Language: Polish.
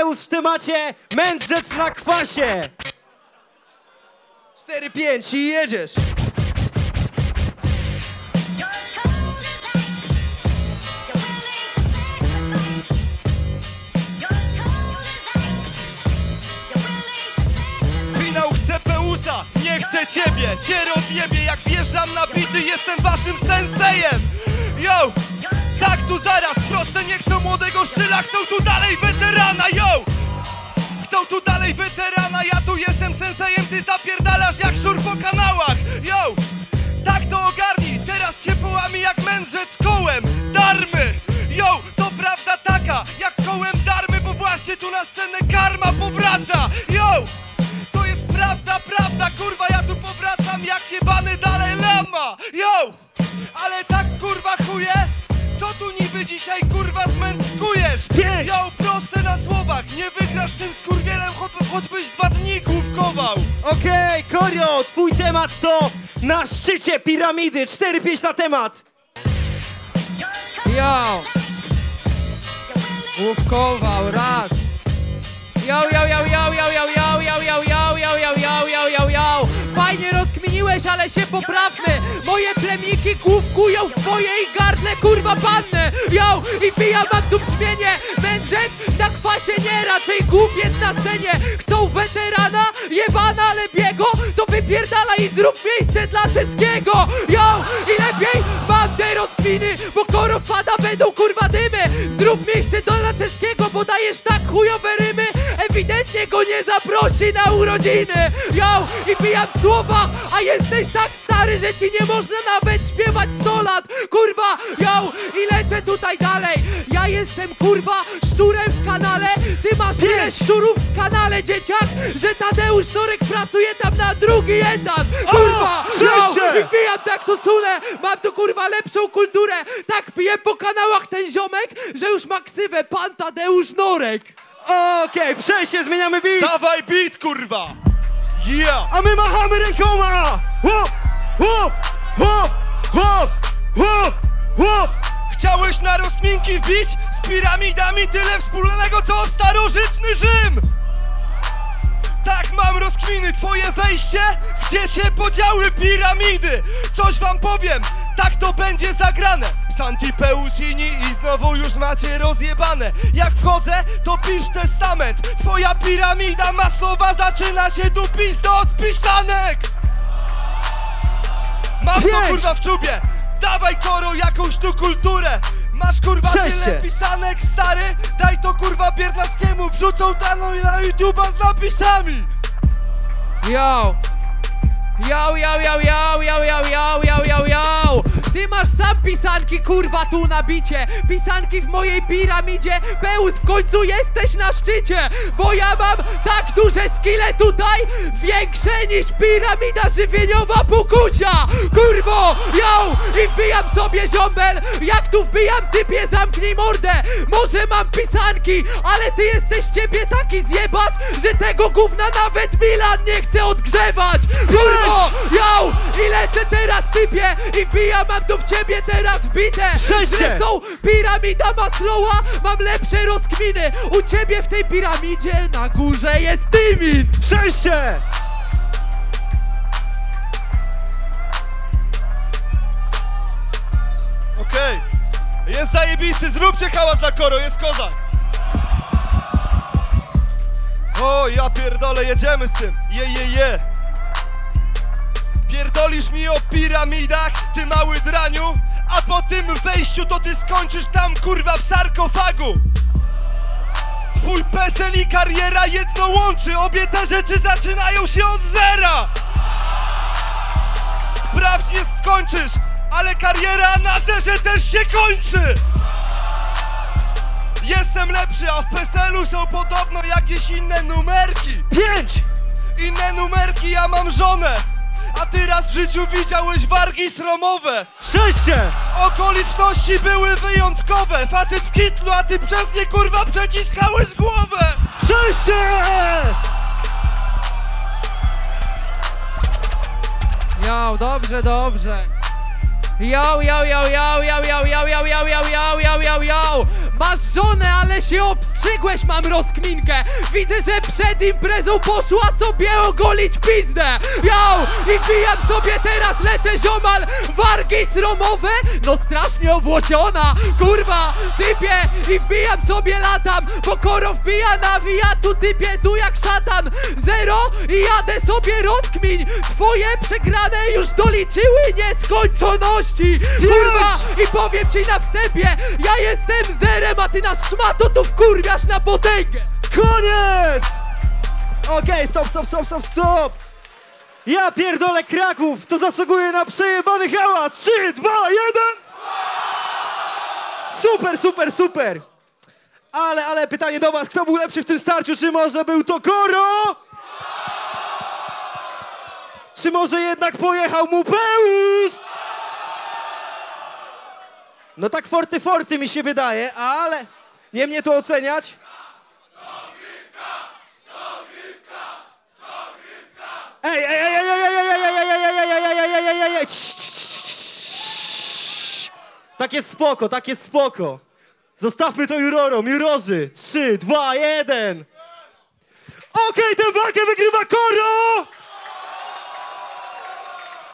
Peus w temacie, mędrzec na kwasie. 4-5 i jedziesz. Finał chce Peusa, nie chcę ciebie. Cię rozjebie, jak wjeżdżam na bity, jestem waszym sensejem. Yo! Tak tu zaraz, proste nie chcą młodego szczyla, chcą tu dalej weterana, yo! Chcą tu dalej weterana, ja tu jestem sensejem, ty zapierdalasz jak szczur po kanałach, yo! Tak to ogarnij, teraz cię połami jak mędrzec kołem darmy, yo! To prawda taka, jak kołem darmy, bo właśnie tu na scenę karma powraca, yo! To jest prawda, kurwa, ja tu powracam jak jebany Dalaj Lama, yo! Ale tak kurwa chuje, co tu niby dzisiaj kurwa zmętkujesz? Yo, proste na słowach, nie wygrasz tym skurwielem, choćbyś 2 dni główkował. Okej, Korio, twój temat to na szczycie piramidy. 4-5 na temat. Yo! Główkował, raz! Yo! Fajnie rozkminiłeś, ale się poprawmy. Moje plemniki główkują w twojej gardle, kurwa panny. Yo! I pijam, mam tu brzmienie. Mędrzec na kwasie nie, raczej głupiec na scenie. Chcą weterana, jebana lebiego, to wypierdala i zrób miejsce dla czeskiego. Yo! I lepiej mam te rozkminy, bo koro wpada, będą kurwa dymy. Zrób miejsce dla czeskiego, bo dajesz tak chujowe rymy. Ewidentnie go nie zaprosi na urodziny. Yo! I pijam słowa, a jesteś tak stary, że ci nie można nawet śpiewać 100 lat. Kurwa, yo! I lecę tutaj dalej. Ja jestem kurwa szczurem w kanale. Ty masz tyle szczurów w kanale, dzieciak, że Tadeusz Norek pracuje tam na drugi etat. Kurwa, yo! I pijam tak to sulę. Mam tu kurwa lepszą kulturę. Tak piję po kanałach ten ziomek, że już ma ksywę pan Tadeusz Norek. Okej, przejście, zmieniamy beat. Dawaj beat, kurwa! Yeah! A my machamy rękoma. Hop, hop, hop, hop, hop, hop. Chciałeś na rozkminki wbić? Z piramidami tyle wspólnego, co starożytny Rzym! Tak, mam rozkminy, twoje wejście? Gdzie się podziały piramidy? Coś wam powiem, tak to będzie zagrane. Santi Peusini i znowu już macie rozjebane. Jak wchodzę, to pisz testament. Twoja piramida maslowa zaczyna się tu pizdo od pisanek. Mam to kurwa w czubie. Dawaj koro jakąś tu kulturę. Masz kurwa tyle pisanek, stary? Daj to kurwa Biernackiemu, wrzucą tam na YouTube'a z napisami. Yo! Yo! Ty masz sam pisanki kurwa tu na bicie. Pisanki w mojej piramidzie. Peus, w końcu jesteś na szczycie. Bo ja mam tak duże skille tutaj, większe niż piramida żywieniowa Pukusia. Kurwo, yo! I wbijam sobie ziombel. Jak tu wbijam, typie, zamknij mordę. Może mam pisanki, ale ty jesteś ciebie taki zjebas, że tego gówna nawet Milan nie chce odgrzewać. Kurwo! Yo! I lecę teraz, typie, i wbijam, mam tu w ciebie teraz wbite. Zresztą piramida Maslowa, mam lepsze rozkminy. U ciebie w tej piramidzie na górze jest Tymin. Przejście! Okej. Jest zajebisty, zróbcie hałas dla koro, jest kozak. O, ja pierdolę, jedziemy z tym. Je. Pierdolisz mi o piramidach, ty mały draniu, a po tym wejściu to ty skończysz tam kurwa w sarkofagu. Twój PESEL i kariera jedno łączy, obie te rzeczy zaczynają się od zera. Sprawdź, nie skończysz, ale kariera na zerze też się kończy. Jestem lepszy, a w PESEL-u są podobno jakieś inne numerki. 5! Inne numerki, ja mam żonę. A ty raz w życiu widziałeś wargi sromowe. Przejście! Okoliczności były wyjątkowe. Facet w kitlu, a ty przez nie kurwa przeciskałeś głowę. Przejście! Yo, dobrze. Yo. Masz żonę, ale się obstrzykasz. rozstrzygłeś, mam rozkminkę. Widzę, że przed imprezą poszła sobie ogolić pizdę. Yo, i wbijam sobie teraz, lecę ziomal. Wargi sromowe, no strasznie owłosiona. Kurwa, typie, i wbijam sobie, latam. Pokoro wbija, nawija, tu typie, tu jak szatan. Zero i jadę sobie, rozkmin. Twoje przegrane już doliczyły nieskończoności. Kurwa, i powiem ci na wstępie, ja jestem zerem, a ty na szmato tu wkurwiasz na potęgę. Koniec! Okej, stop! Ja pierdolę Kraków, to zasługuje na przejebany hałas! 3, 2, 1! Super! Ale pytanie do was, kto był lepszy w tym starciu? Czy może był to Koro? Czy może jednak pojechał mu Peus? No tak forty mi się wydaje, ale nie mnie to oceniać. Ej! Tak jest spoko. Zostawmy to jurorom, jurorzy. 3, 2, 1. Okej, tę walkę wygrywa Koro!